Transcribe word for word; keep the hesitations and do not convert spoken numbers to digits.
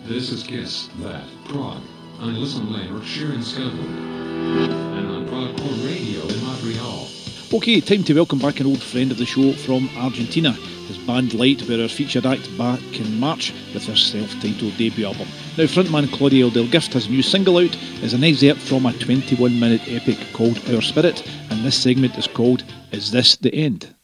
This is Kiss That Prog on Listen Lanarkshire in Scotland and on PROG Radio in Montreal. Okay, time to welcome back an old friend of the show from Argentina. His band Light were our featured act back in March with their self-titled debut album. Now, frontman Claudio Delgift has a new single out. It's an excerpt from a twenty-one minute epic called Our Spirit, and this segment is called Is This the End?